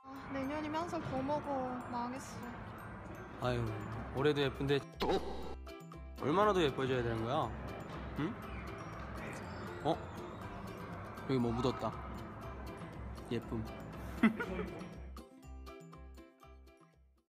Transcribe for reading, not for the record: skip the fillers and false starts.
아, 내년이면 한살 더 먹어. 망했어. 아유, 올해도 예쁜데 얼마나 더 예뻐져야 되는 거야? 응? 어? 여기 뭐 묻었다. 예쁨.